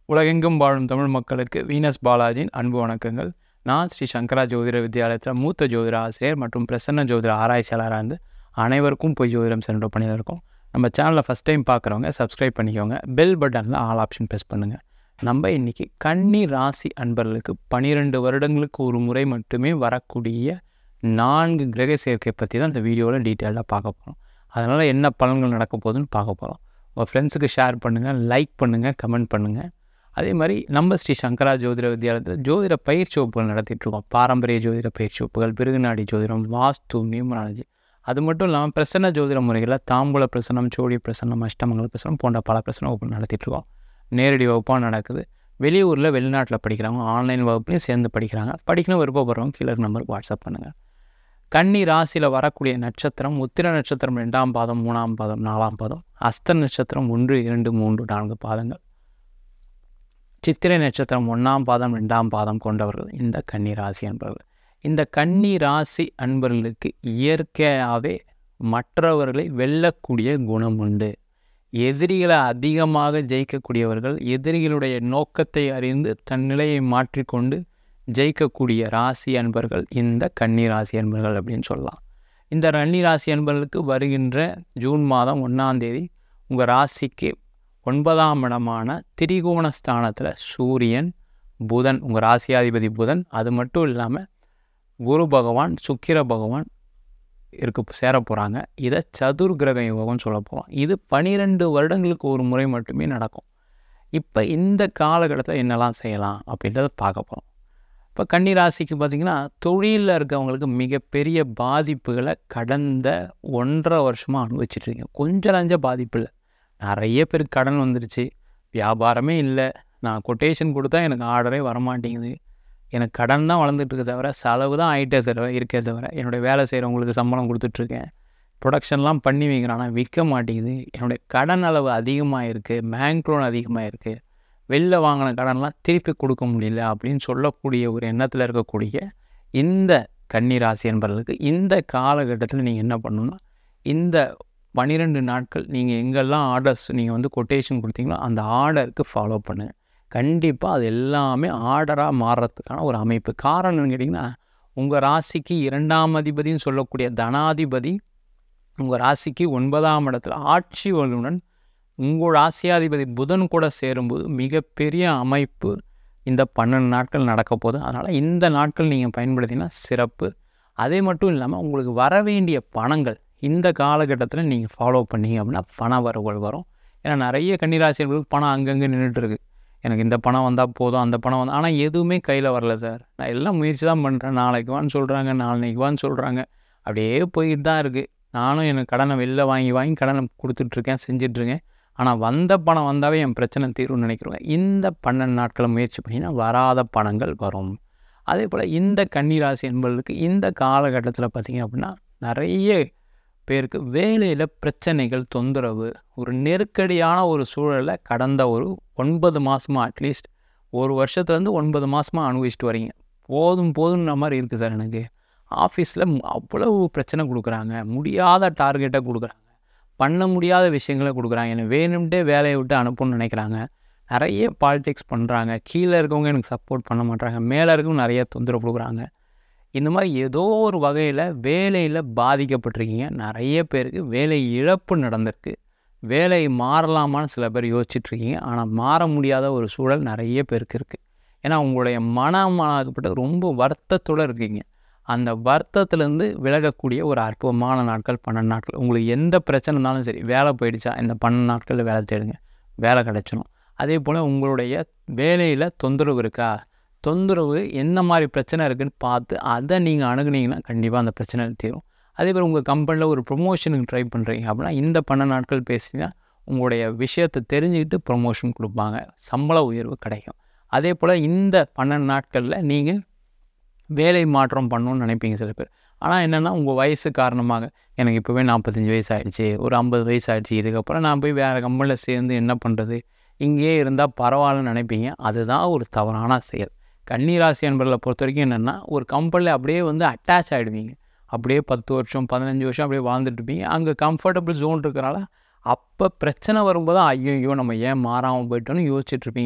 உலகெங்கும் வாழும் தமிழ் மக்களுக்கு வீனஸ் பாலாஜியின் அன்பு வணக்கங்கள். நான் ஸ்ரீ சங்கரா ஜோதிட வித்யாலயத்தில் மூத்த ஜோதிட ஆசிரியர் மற்றும் பிரசன்ன ஜோதிட ஆராய்ச்சியாளராக இருந்து அனைவருக்கும் போய் ஜோதிடம் சென்ற பணியில் இருக்கோம். நம்ம சேனலில் ஃபஸ்ட் டைம் பார்க்குறவங்க சப்ஸ்கிரைப் பண்ணிக்கோங்க. பெல் பட்டனில் ஆல் ஆப்ஷன் ப்ரெஸ் பண்ணுங்கள். நம்ம இன்றைக்கி கன்னி ராசி அன்பர்களுக்கு 12 வருடங்களுக்கு ஒரு முறை மட்டுமே வரக்கூடிய 4 கிரக சேர்க்கை பற்றி தான் இந்த வீடியோவில் டீட்டெயிலாக பார்க்க போகிறோம். அதனால் என்ன பலன்கள் நடக்க போகுதுன்னு பார்க்க போகிறோம். உங்கள் ஃப்ரெண்ட்ஸுக்கு ஷேர் பண்ணுங்கள், லைக் பண்ணுங்கள், கமெண்ட் பண்ணுங்கள். அதே மாதிரி நம்ம ஸ்ரீ சங்கரா ஜோதிட வித்யாலயத்தில் ஜோதிட பயிற்சி வகுப்புகள் நடத்திட்டுருக்கோம். பாரம்பரிய ஜோதிட பயிற்சி வகுப்புகள், பிருகுநாடி ஜோதிடம், வாஸ்து, நியூமராலஜி, அது மட்டும் இல்லாமல் பிரசன்ன ஜோதிட முறைகளில் தாம்பூல பிரசனம், சோழி பிரசனம், அஷ்டமங்கல பிரசனம் போன்ற பல பிரசன வகுப்புகள் நடத்திட்டுருக்கோம். நேரடி வகுப்பாக நடக்குது. வெளியூரில் வெளிநாட்டில் படிக்கிறாங்க, ஆன்லைன் வகுப்புலையும் சேர்ந்து படிக்கிறாங்க. படிக்கணும் விருப்பப்படுறவங்க கீழே நம்பருக்கு வாட்ஸ்அப் பண்ணுங்கள். கன்னி ராசியில் வரக்கூடிய நட்சத்திரம் உத்திர நட்சத்திரம் 2ஆம் பாதம், 3ஆம் பாதம், 4ஆம் பாதம், அஸ்த நட்சத்திரம் 1, 2, 3, 4 பாதங்கள், சித்திரை நட்சத்திரம் 1ஆம் பாதம், 2ஆம் பாதம் கொண்டவர்கள் இந்த கன்னி ராசி அன்பர்கள். இந்த கன்னி ராசி அன்பர்களுக்கு இயற்கையாகவே மற்றவர்களை வெல்லக்கூடிய குணம் உண்டு. எதிரிகளை அதிகமாக ஜெயிக்கக்கூடியவர்கள், எதிரிகளுடைய நோக்கத்தை அறிந்து தன் நிலையை மாற்றிக்கொண்டு ஜெயிக்கக்கூடிய ராசி அன்பர்கள் இந்த கன்னி ராசி அன்பர்கள் அப்படின்னு சொல்லலாம். இந்த கன்னி ராசி அன்பர்களுக்கு வருகின்ற ஜூன் மாதம் 1ஆம் தேதி உங்கள் ராசிக்கு 9ஆம் இடமான திரிகோண ஸ்தானத்தில் சூரியன், புதன், உங்கள் ராசியாதிபதி புதன், அது மட்டும் இல்லாமல் குரு பகவான், சுக்கிர பகவான் சேர போகிறாங்க. இதை சதுர் கிரக யோகம்னு சொல்ல போகிறோம். இது 12 வருடங்களுக்கு ஒரு முறை மட்டுமே நடக்கும். இப்போ இந்த காலகட்டத்தில் என்னெல்லாம் செய்யலாம் அப்படின்றத பார்க்க போகிறோம். இப்போ கன்னி ராசிக்கு பார்த்திங்கன்னா தொழிலில் இருக்கவங்களுக்கு மிகப்பெரிய பாதிப்புகளை கடந்த 1.5 வருஷமாக அனுபவிச்சிட்ருக்கீங்க. கொஞ்சம் நஞ்ச பாதிப்பு இல்லை. நிறைய பேருக்கு கடன் வந்துருச்சு, வியாபாரமே இல்லை, நான் கொட்டேஷன் கொடுத்தா எனக்கு ஆர்டரே வரமாட்டேங்குது, எனக்கு கடன் தான் வளர்ந்துட்டுருக்க தவிர செலவு தான் ஆகிட்டே இருக்கே தவிர, என்னுடைய வேலை செய்கிறவங்களுக்கு சம்பளம் கொடுத்துட்ருக்கேன், ப்ரொடக்ஷன்லாம் பண்ணி வைக்கிறேன், ஆனால் விற்க மாட்டேங்குது, என்னுடைய கடன் அளவு அதிகமாக இருக்குது, பேங்க் லோன் அதிகமாக இருக்குது, வெளில வாங்கின கடன்லாம் திருப்பி கொடுக்க முடியல அப்படின்னு சொல்லக்கூடிய ஒரு எண்ணத்தில் இருக்கக்கூடிய இந்த கன்னி ராசி என்பவர்களுக்கு இந்த காலகட்டத்தில் நீங்கள் என்ன பண்ணணும்னா, இந்த 12 நாட்கள் நீங்கள் எங்கெல்லாம் ஆர்டர்ஸ் நீங்கள் கொட்டேஷன் கொடுத்தீங்களோ அந்த ஆர்டருக்கு ஃபாலோ பண்ணுங்கள். கண்டிப்பாக அது எல்லாமே ஆர்டராக மாறுறதுக்கான ஒரு அமைப்பு. காரணம் என்னன்னு கேட்டிங்கன்னா, உங்கள் ராசிக்கு 2ஆம் அதிபதினு சொல்லக்கூடிய தனாதிபதி உங்கள் ராசிக்கு 9ஆம் இடத்துல ஆட்சி வலுவுடன் உங்கள் ராசியாதிபதி புதன் கூட சேரும்போது மிகப்பெரிய அமைப்பு இந்த 12 நாட்கள் நடக்க போகுது. அதனால் இந்த நாட்கள் நீங்கள் பயன்படுத்தினா சிறப்பு. அதே மட்டும் இல்லாமல் உங்களுக்கு வர வேண்டிய பணங்கள் இந்த காலகட்டத்தில் நீங்கள் ஃபாலோ பண்ணிங்க அப்படின்னா பண வரவுகள் வரும். ஏன்னா நிறைய கன்னிராசிகளுக்கு பணம் அங்கங்கே நின்றுட்டுருக்கு. எனக்கு இந்த பணம் வந்தால் போதும், அந்த பணம் வந்தால், ஆனால் எதுவுமே கையில் வரல சார், நான் எல்லாம் முயற்சி தான் பண்ணுறேன், நாளைக்கு வான்னு சொல்கிறாங்க, நாளைக்கு வான்னு சொல்கிறாங்க, அப்படியே போயிட்டு தான் இருக்குது. நானும் எனக்கு கடனை வெளில வாங்கி கடனை கொடுத்துட்ருக்கேன், செஞ்சிட்ருக்கேன், ஆனால் வந்த பணம் வந்தாவே என் பிரச்சனை தீரும்னு நினைக்கிறோங்க. இந்த 12 நாட்களை முயற்சி பண்ணிங்கன்னா வராத பணங்கள் வரும். அதே போல் இந்த கன்னிராசி என்பவர்களுக்கு இந்த காலகட்டத்தில் பார்த்திங்க அப்படின்னா நிறைய பேருக்கு வேலையில் பிரச்சனைகள், தொந்தரவு, ஒரு நெருக்கடியான ஒரு சூழலை கடந்த ஒரு 9 மாதமாக, அட்லீஸ்ட் ஒரு வருஷத்துலேருந்து 9 மாதமாக அனுபவிச்சுட்டு வரீங்க. போதும்ன்ற மாதிரி இருக்குது சார், எனக்கு ஆஃபீஸில் அவ்வளவு பிரச்சனை கொடுக்குறாங்க, முடியாத டார்கெட்டை கொடுக்குறாங்க, பண்ண முடியாத விஷயங்களை கொடுக்குறாங்க, என்னை வேணும்ட்டே வேலையை விட்டு அனுப்பணும்னு நினைக்கிறாங்க, நிறைய பாலிடிக்ஸ் பண்ணுறாங்க, கீழே இருக்கவங்க எனக்கு சப்போர்ட் பண்ண மாட்டாங்க, மேலே இருக்கவங்க நிறைய தொந்தரவு கொடுக்குறாங்க. இந்த மாதிரி ஏதோ ஒரு வகையில் வேலையில் பாதிக்கப்பட்டிருக்கீங்க. நிறைய பேருக்கு வேலை இழப்பு நடந்திருக்கு. வேலை மாறலாமான்னு சில பேர் யோசிச்சுட்ருக்கீங்க. ஆனால் மாற முடியாத ஒரு சூழல் நிறைய பேருக்கு இருக்குது. ஏன்னா உங்களுடைய மனமாகப்பட்ட ரொம்ப வருத்தத்தோடு இருக்கீங்க. அந்த வருத்தத்துலேருந்து விலகக்கூடிய ஒரு அற்புதமான நாட்கள் 12 நாட்கள். உங்களுக்கு எந்த பிரச்சனை இருந்தாலும் சரி, வேலை போயிடுச்சா இந்த 12 நாட்களில் வேலை தேடுங்க, வேலை கிடச்சிடும். அதே போல் உங்களுடைய வேலையில் தொந்தரவு இருக்கா, தொந்தரவு என்ன மாதிரி பிரச்சனை இருக்குதுன்னு பார்த்து அதை நீங்கள் அணுகுனீங்கன்னா கண்டிப்பாக அந்த பிரச்சனை தீரும். அதே போல் உங்கள் கம்பெனியில் ஒரு ப்ரொமோஷனுக்கு ட்ரை பண்ணுறீங்க அப்படின்னா இந்த 12 நாட்கள் பேசினா உங்களுடைய விஷயத்தை தெரிஞ்சுக்கிட்டு ப்ரொமோஷன் கொடுப்பாங்க, சம்பள உயர்வு கிடைக்கும். அதே போல் இந்த 12 நாட்களில் நீங்கள் வேலை மாற்றம் பண்ணணும்னு நினைப்பீங்க சில பேர். ஆனால் என்னென்னா உங்கள் வயசு காரணமாக எனக்கு இப்போவே 45 வயசு ஆகிடுச்சு, ஒரு 50 வயசு ஆகிடுச்சு, இதுக்கப்புறம் நான் போய் வேறு கம்பெனியில் சேர்ந்து என்ன பண்ணுறது, இங்கேயே இருந்தால் பரவாயில்லன்னு நினைப்பீங்க. அதுதான் ஒரு தவறான செயல். கன்னிராசி என்பர்களை பொறுத்த வரைக்கும் என்னென்னா, ஒரு கம்பெனியில் அப்படியே அட்டாச் ஆகிடுவீங்க. அப்படியே 10 வருஷம் 15 வருஷம் அப்படியே வாழ்ந்துட்டுருப்பீங்க. அங்கே கம்ஃபர்டபுள் ஜோன் இருக்கிறனால அப்போ பிரச்சனை வரும்போது ஐயோ நம்ம ஏன் மாறாமல் போயிட்டோன்னு யோசிச்சுட்ருப்பீங்க.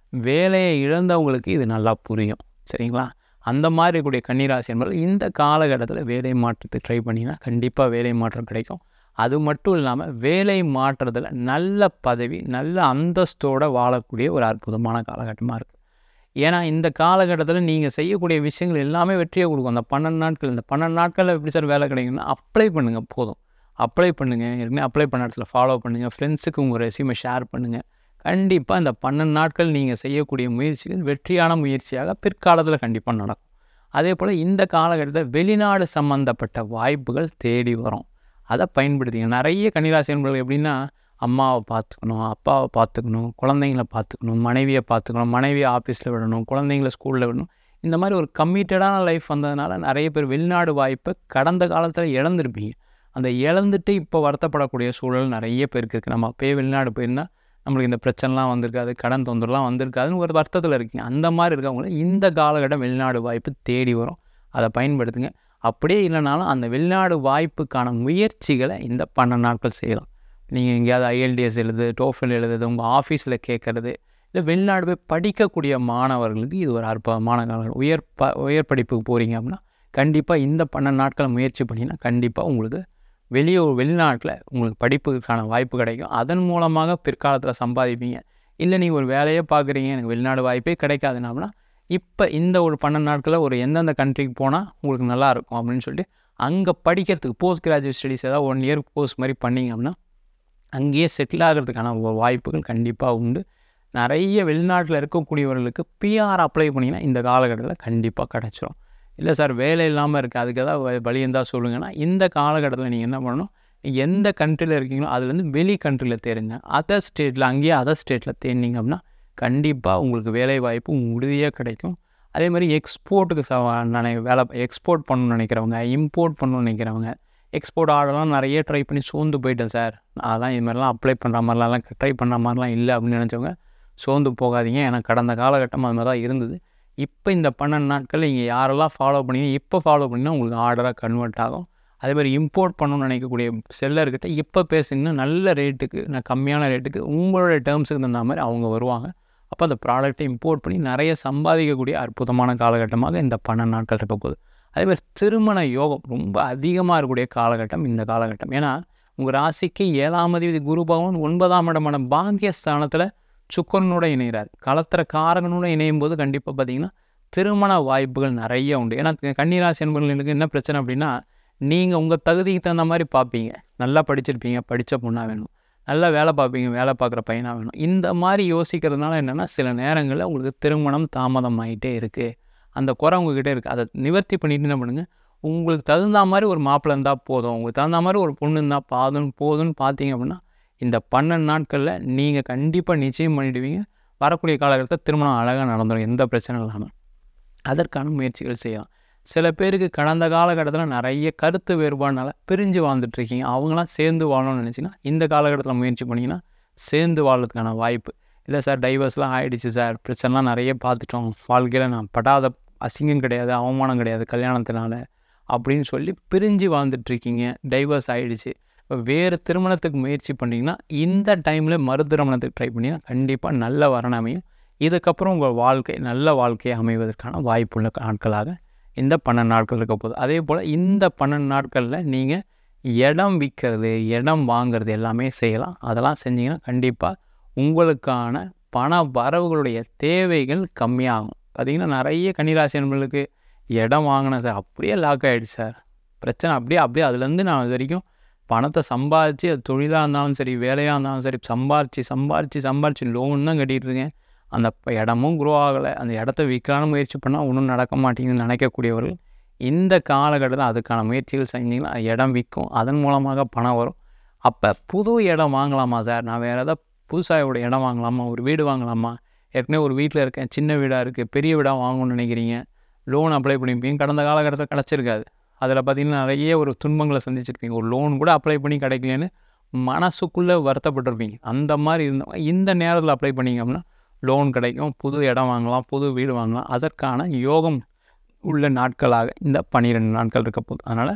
வேலையை இழந்தவங்களுக்கு இது நல்லா புரியும். சரிங்களா? அந்த மாதிரி இருக்கக்கூடிய கன்னிராசி என்பவர்கள் இந்த காலகட்டத்தில் வேலை மாற்றத்துக்கு ட்ரை பண்ணிங்கன்னா கண்டிப்பாக வேலை மாற்றம் கிடைக்கும். அது மட்டும் இல்லாமல் வேலை மாற்றத்தில் நல்ல பதவி, நல்ல அந்தஸ்தோடு வாழக்கூடிய ஒரு அற்புதமான காலகட்டமாக இருக்குது. ஏன்னா இந்த காலகட்டத்தில் நீங்கள் செய்யக்கூடிய விஷயங்கள் எல்லாமே வெற்றியை கொடுக்கும். அந்த 12 நாட்கள், இந்த 12 நாட்களில் எப்படி சார் வேலை கிடைக்குன்னா, அப்ளை பண்ணுங்கள் போதும். அப்ளை பண்ணுங்கள். ஏற்கனவே அப்ளை பண்ண இடத்துல ஃபாலோ பண்ணுங்கள். ஃப்ரெண்ட்ஸுக்கு உங்கள் ரெஸ்யூமை ஷேர் பண்ணுங்கள். கண்டிப்பாக இந்த 12 நாட்கள் நீங்கள் செய்யக்கூடிய முயற்சிகள் வெற்றியான முயற்சியாக பிற்காலத்தில் கண்டிப்பாக நடக்கும். அதே போல் இந்த காலகட்டத்தில் வெளிநாடு சம்மந்தப்பட்ட வாய்ப்புகள் தேடி வரும். அதை பயன்படுத்திங்க. நிறைய கன்னிராசி என்பவர்கள் எப்படின்னா, அம்மாவை பார்த்துக்கணும், அப்பாவை பார்த்துக்கணும், குழந்தைங்கள பார்த்துக்கணும், மனைவியை பார்த்துக்கணும், மனைவியை ஆஃபீஸில் விடணும், குழந்தைங்கள ஸ்கூலில் விடணும். இந்த மாதிரி ஒரு கமிட்டடான லைஃப் வந்ததுனால நிறைய பேர் வெளிநாடு வாய்ப்பை கடந்த காலத்தில் இழந்திருப்பீங்க. அந்த இழந்துட்டு இப்போ வருத்தப்படக்கூடிய சூழல் நிறைய பேருக்கு இருக்குது. நம்ம அப்போயே வெளிநாடு போயிருந்தால் நம்மளுக்கு இந்த பிரச்சனைலாம் வந்திருக்காது, கடன் தொந்தரலாம் வந்திருக்காதுன்னு ஒரு வருத்தத்தில் இருக்கீங்க. அந்த மாதிரி இருக்கவங்களுக்கு இந்த காலகட்டம் வெளிநாடு வாய்ப்பு தேடி வரும். அதை பயன்படுத்துங்க. அப்படியே இல்லைனாலும் அந்த வெளிநாடு வாய்ப்புக்கான முயற்சிகளை இந்த 12 நாட்கள் செய்யலாம். நீங்கள் எங்கேயாவது IELTS எழுது, TOEFL எழுதுறது, உங்கள் ஆஃபீஸில் கேட்குறது, இல்லை வெளிநாடு போய் படிக்கக்கூடிய மாணவர்களுக்கு இது ஒரு அற்புதமான காலம். உயர் படிப்புக்கு போகிறீங்க அப்படின்னா கண்டிப்பாக இந்த 12 நாட்களை முயற்சி பண்ணிங்கன்னா கண்டிப்பாக உங்களுக்கு வெளிநாட்டில் உங்களுக்கு படிப்புக்கான வாய்ப்பு கிடைக்கும். அதன் மூலமாக பிற்காலத்தில் சம்பாதிப்பீங்க. இல்லை நீங்கள் ஒரு வேலையே பார்க்குறீங்க, எனக்கு வெளிநாடு வாய்ப்பே கிடைக்காதுன்னா இப்போ இந்த ஒரு 12 நாட்களில் ஒரு எந்தெந்த கண்ட்ரிக்கு போனால் உங்களுக்கு நல்லாயிருக்கும் அப்படின்னு சொல்லிட்டு அங்கே படிக்கிறதுக்கு போஸ்ட் கிராஜுவேட் ஸ்டடீஸ் ஏதாவது 1 இயர் கோர்ஸ் மாதிரி பண்ணிங்க அப்படின்னா அங்கேயே செட்டில் ஆகிறதுக்கான வாய்ப்புகள் கண்டிப்பாக உண்டு. நிறைய வெளிநாட்டில் இருக்கக்கூடியவர்களுக்கு PR அப்ளை பண்ணிங்கன்னா இந்த காலகட்டத்தில் கண்டிப்பாக கிடச்சிரும். இல்லை சார் வேலை இல்லாமல் இருக்குது, அதுக்கு ஏதாவது வழி இருந்தால் சொல்லுங்கன்னா இந்த காலகட்டத்தில் நீங்கள் என்ன பண்ணணும், எந்த கண்ட்ரியில் இருக்கீங்களோ அதுலேருந்து வெளி கண்ட்ரியில் தேடுங்க. அதர் ஸ்டேட்டில் தேடினீங்க அப்படின்னா கண்டிப்பாக உங்களுக்கு வேலை வாய்ப்பு உறுதியாக கிடைக்கும். அதே மாதிரி எக்ஸ்போர்ட்டுக்கு எக்ஸ்போர்ட் பண்ணணும்னு நினைக்கிறவங்க, இம்போர்ட் பண்ணணும்னு நினைக்கிறவங்க, எக்ஸ்போர்ட் ஆர்டர்லாம் நிறைய ட்ரை பண்ணி சோர்ந்து போயிட்டேன் சார், அதெல்லாம் இது மாதிரிலாம் அப்ளை பண்ணுற மாதிரிலாம் ட்ரை பண்ணுற மாதிரிலாம் இல்லை அப்படின்னு நினச்சவங்க சோர்ந்து போகாதீங்க. ஏன்னா கடந்த காலகட்டம் அது மாதிரி தான் இருந்தது. இப்போ இந்த 12 நாட்கள் நீங்கள் யாரெல்லாம் ஃபாலோ பண்ணீங்க, இப்போ ஃபாலோ பண்ணிங்கன்னா உங்களுக்கு ஆர்டராக கன்வெர்ட் ஆகும். அதே மாதிரி இம்போர்ட் பண்ணணும்னு நினைக்கக்கூடிய செல்லர்கிட்ட இப்போ பேசுங்கன்னா நல்ல ரேட்டுக்கு, கம்மியான ரேட்டுக்கு உங்களோட டேர்ம்ஸுக்கு தகுந்த மாதிரி அவங்க வருவாங்க. அப்போ அந்த ப்ராடக்ட்டை இம்போர்ட் பண்ணி நிறைய சம்பாதிக்கக்கூடிய அற்புதமான காலகட்டமாக இந்த 12 நாட்கள் இருக்க போகுது. அதே மாதிரி திருமண யோகம் ரொம்ப அதிகமாக இருக்கக்கூடிய காலகட்டம் இந்த காலகட்டம். ஏன்னா உங்கள் ராசிக்கு 7ஆம் அதிபதி குரு பகவான் 9ஆம் இடமான பாக்கியஸ்தானத்தில் சுக்கரனோட இணைகிறார். கலத்திர காரகனோட இணையும் போது கண்டிப்பாக பார்த்திங்கன்னா திருமண வாய்ப்புகள் நிறைய உண்டு. ஏன்னா கன்னிராசி என்பவர்களுக்கு என்ன பிரச்சனை அப்படின்னா, நீங்கள் உங்கள் தகுதிக்கு தகுந்த மாதிரி பார்ப்பீங்க. நல்லா படிச்சிருப்பீங்க, படித்த பொண்ணாக வேணும். நல்லா வேலை பார்ப்பீங்க, வேலை பார்க்குற பையனாக வேணும். இந்த மாதிரி யோசிக்கிறதுனால என்னென்னா சில நேரங்களில் உங்களுக்கு திருமணம் தாமதம் ஆகிட்டே இருக்குது. அந்த குறை உங்ககிட்ட இருக்குது. அதை நிவர்த்தி பண்ணிட்டு என்ன பண்ணுங்கள், உங்களுக்கு தகுந்த மாதிரி ஒரு மாப்பிள்ளை இருந்தால் போதும், உங்களுக்கு தகுந்த மாதிரி ஒரு பொண்ணு இருந்தால் போதும்னு பார்த்தீங்க அப்படின்னா இந்த 12 நாட்களில் நீங்கள் கண்டிப்பாக நிச்சயம் பண்ணிவிடுவீங்க. வரக்கூடிய காலகட்டத்தில் திருமணம் அழகாக நடந்துடும், எந்த பிரச்சனையும் இல்லாமல். அதற்கான முயற்சிகள் செய்யலாம். சில பேருக்கு கடந்த காலகட்டத்தில் நிறைய கருத்து வேறுபாடுனால பிரிஞ்சு வாழ்ந்துட்டுருக்கீங்க. அவங்களாம் சேர்ந்து வாழணும்னு நினச்சிங்கன்னா இந்த காலகட்டத்தில் முயற்சி பண்ணிங்கன்னா சேர்ந்து வாழ்றதுக்கான வாய்ப்பு. இல்லை சார் டைவர்ஸ்லாம் ஆகிடுச்சு சார், பிரச்சனைலாம் நிறைய பார்த்துட்டோம், வாழ்க்கையில் நான் படாத அசிங்கம் கிடையாது, அவமானம் கிடையாது கல்யாணத்தினால அப்படின்னு சொல்லி பிரிஞ்சு வாழ்ந்துட்டுருக்கீங்க, டைவர்ஸ் ஆகிடுச்சு. இப்போ வேறு திருமணத்துக்கு முயற்சி பண்ணிங்கன்னா இந்த டைமில் மறு திருமணத்துக்கு ட்ரை பண்ணிங்கன்னா கண்டிப்பாக நல்ல வரன் அமையும். இதுக்கப்புறம் உங்கள் வாழ்க்கை நல்ல வாழ்க்கையை அமைவதற்கான வாய்ப்புள்ள நாட்களாக இந்த 12 நாட்கள் இருக்க போகுது. அதே போல் இந்த 12 நாட்களில் நீங்கள் இடம் விற்கிறது, இடம் வாங்கிறது எல்லாமே செய்யலாம். அதெல்லாம் செஞ்சிங்கன்னா கண்டிப்பாக உங்களுக்கான பண வரவுகளுடைய தேவைகள் கம்மியாகும். பார்த்திங்கன்னா நிறைய கன்னிராசி நண்பர்களுக்கு இடம் வாங்கினேன் சார், அப்படியே லாக் ஆகிடுச்சு சார், பிரச்சனை அப்படியே அதுலேருந்து நான் இது வரைக்கும் பணத்தை சம்பாதிச்சு, அது தொழிலாக இருந்தாலும் சரி, வேலையாக இருந்தாலும் சரி, சம்பாரித்து லோன் தான் கட்டிகிட்ருக்கேன், அந்த இடமும் குரோ ஆகலை, அந்த இடத்த விற்கலான்னு முயற்சி பண்ணால் ஒன்றும் நடக்க மாட்டேங்குதுன்னு நினைக்கக்கூடியவர்கள் இந்த காலகட்டத்தில் அதுக்கான முயற்சிகள் செஞ்சிங்கன்னா இடம் விற்கும், அதன் மூலமாக பணம் வரும். அப்போ புது இடம் வாங்கலாமா சார், நான் வேறு ஏதாவது புதுசாக இடம் வாங்கலாமா, ஒரு வீடு வாங்கலாமா, ஏற்கனவே ஒரு வீட்டில் இருக்கேன், சின்ன வீடாக இருக்குது, பெரிய வீடாக வாங்கணும்னு நினைக்கிறீங்க, லோன் அப்ளை பண்ணியிருப்பீங்க, கடந்த காலகட்டத்தில் கிடச்சிருக்காது, அதில் பார்த்திங்கன்னா நிறைய ஒரு துன்பங்களை சந்திச்சிருப்பீங்க, ஒரு லோன் கூட அப்ளை பண்ணி கிடைக்கலன்னு மனசுக்குள்ளே வருத்தப்பட்டிருப்பீங்க. அந்த மாதிரி இருந்தவங்க இந்த நேரத்தில் அப்ளை பண்ணிங்க அப்படின்னா லோன் கிடைக்கும், புது இடம் வாங்கலாம், புது வீடு வாங்கலாம். அதற்கான யோகம் உள்ள நாட்களாக இந்த 12 நாட்கள் இருக்க போகுது. அதனால்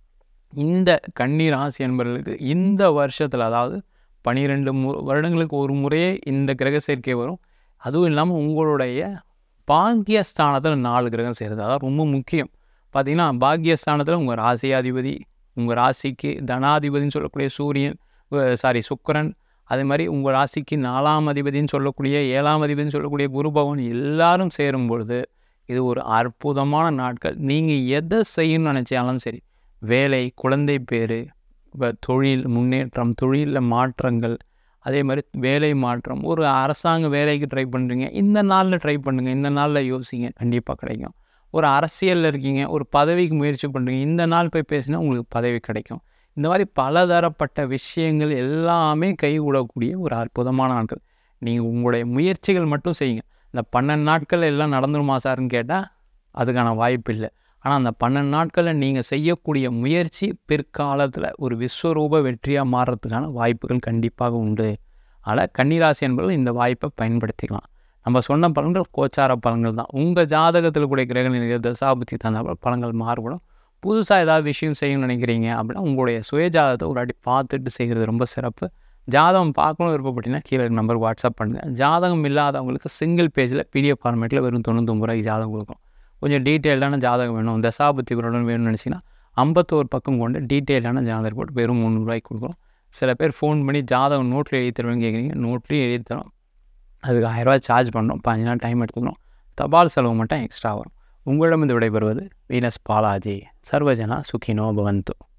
இந்த கன்னி ராசி என்பவர்களுக்கு இந்த வருஷத்தில், அதாவது 12 வருடங்களுக்கு ஒரு முறையே இந்த கிரக சேர்க்கை வரும். அதுவும் இல்லாமல் உங்களுடைய பாக்கியஸ்தானத்தில் 4 கிரகம் சேருது. அதாவது ரொம்ப முக்கியம். பார்த்தீங்கன்னா பாக்கியஸ்தானத்தில் உங்கள் ராசியாதிபதி, உங்கள் ராசிக்கு தனாதிபதினு சொல்லக்கூடிய சூரியன், சுக்கிரன், அதே மாதிரி உங்கள் ராசிக்கு 4ஆம் அதிபதினு சொல்லக்கூடிய 7ஆம் அதிபதினு சொல்லக்கூடிய குரு பகவான் எல்லாரும் சேரும் பொழுது இது ஒரு அற்புதமான நாட்கள். நீங்கள் எதை செய்யணும்னு நினச்சாலும் சரி, வேலை, குழந்தை பேர், தொழில் முன்னேற்றம், தொழிலில் மாற்றங்கள், அதே மாதிரி வேலை மாற்றம், ஒரு அரசாங்க வேலைக்கு ட்ரை பண்ணுறீங்க, இந்த நாளில் ட்ரை பண்ணுங்கள், இந்த நாளில் யோசிங்க, கண்டிப்பாக கிடைக்கும். ஒரு அரசியலில் இருக்கீங்க, ஒரு பதவிக்கு முயற்சி பண்ணுறீங்க, இந்த நாள் போய் பேசினா உங்களுக்கு பதவி கிடைக்கும். இந்த மாதிரி பலதரப்பட்ட விஷயங்கள் எல்லாமே கைகூடக்கூடிய ஒரு அற்புதமான நாட்கள். நீங்கள் உங்களுடைய முயற்சிகள் மட்டும் செய்யுங்க. இந்த 12 நாட்கள் எல்லாம் நடந்துருமா சார்ன்னு கேட்டால் அதுக்கான வாய்ப்பு இல்லை. ஆனால் அந்த 12 நாட்களில் நீங்கள் செய்யக்கூடிய முயற்சி பிற்காலத்தில் ஒரு விஸ்வரூப வெற்றியாக மாறுறதுக்கான வாய்ப்புகள் கண்டிப்பாக உண்டு. அதனால் கன்னிராசி என்பவர்கள் இந்த வாய்ப்பை பயன்படுத்திக்கலாம். நம்ம சொன்ன பலன்கள் கோச்சார பலன்கள் தான். உங்கள் ஜாதகத்தில் கூடிய கிரக நிலைகள் தசாபுத்தி தந்தால் பலன்கள் மாறுபடும். புதுசாக ஏதாவது விஷயம் செய்யணும்னு நினைக்கிறீங்க அப்படின்னா உங்களுடைய சுயஜாதகத்தை ஒரு வாட்டி பார்த்துட்டு செய்கிறது ரொம்ப சிறப்பு. ஜாதகம் பார்க்கணும் விருப்பப்பட்டீங்கன்னா கீழே நம்பர் வாட்ஸ்அப் பண்ணுங்கள். ஜாதகம் இல்லாதவங்களுக்கு சிங்கிள் பேஜில் பிடிஎஃப் ஃபார்மேட்டில் வெறும் 99 ரூபாய்க்கு ஜாதகம் கொடுக்கும். கொஞ்சம் டீட்டெயில்டான ஜாதகம் வேணும், தசாபுத்தி விவரம் வேணும்னு நினச்சிங்கன்னா 51 பக்கம் கொண்டு டீட்டெயிலான ஜாதகம் போட்டு வெறும் 300 ரூபாய்க்கு கொடுக்குறோம். சில பேர் ஃபோன் பண்ணி ஜாதகம் நோட்டில் எழுதி தருவேன்னு கேட்குறீங்க. நோட்லேயும் எழுதி தரோம். அதுக்கு 1000 ரூபாய் சார்ஜ் பண்ணுறோம். 5 நாள் டைம் எடுத்துக்கிறோம். தபால் செலவு மட்டும் எக்ஸ்ட்ரா வரும். உங்களிடம் விடைபெறுவது வீனஸ் பாலாஜி. சர்வஜனா சுகினோ பவந்து.